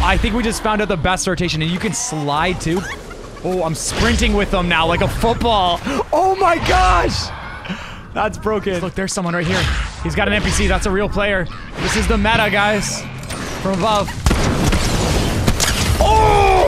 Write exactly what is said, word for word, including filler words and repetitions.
I think we just found out the best rotation, and you can slide too. Oh, I'm sprinting with them now like a football. Oh my gosh. That's broken. Look, there's someone right here. He's got an N P C. That's a real player. This is the meta, guys. From above. Oh!